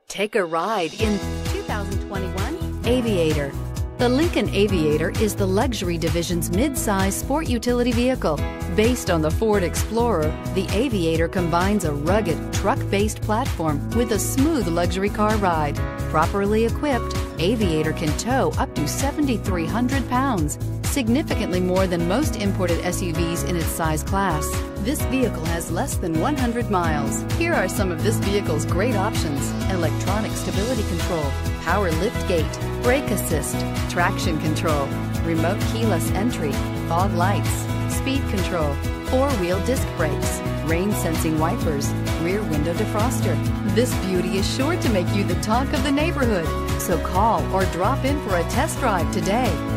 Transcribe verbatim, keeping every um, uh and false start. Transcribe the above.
Take a ride in two thousand twenty-one Aviator. The Lincoln Aviator is the luxury division's mid-size sport utility vehicle. Based on the Ford Explorer, the Aviator combines a rugged, truck-based platform with a smooth luxury car ride. Properly equipped, Aviator can tow up to seven thousand three hundred pounds, significantly more than most imported S U Vs in its size class. This vehicle has less than one hundred miles. Here are some of this vehicle's great options: electronic stability control, power lift gate, brake assist, traction control, remote keyless entry, fog lights, speed control, four-wheel disc brakes, rain sensing wipers, rear window defroster. This beauty is sure to make you the talk of the neighborhood. So call or drop in for a test drive today.